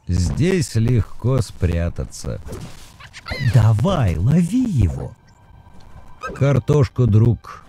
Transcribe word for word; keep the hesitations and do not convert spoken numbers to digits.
Здесь легко спрятаться. Давай, лови его. Картошку, друг,